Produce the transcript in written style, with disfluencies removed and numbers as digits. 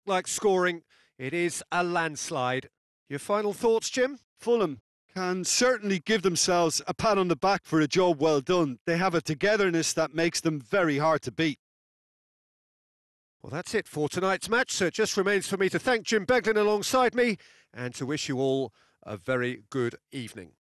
like scoring. It is a landslide. Your final thoughts, Jim? Fulham can certainly give themselves a pat on the back for a job well done. They have a togetherness that makes them very hard to beat. Well, that's it for tonight's match, so it just remains for me to thank Jim Beglin alongside me and to wish you all a very good evening.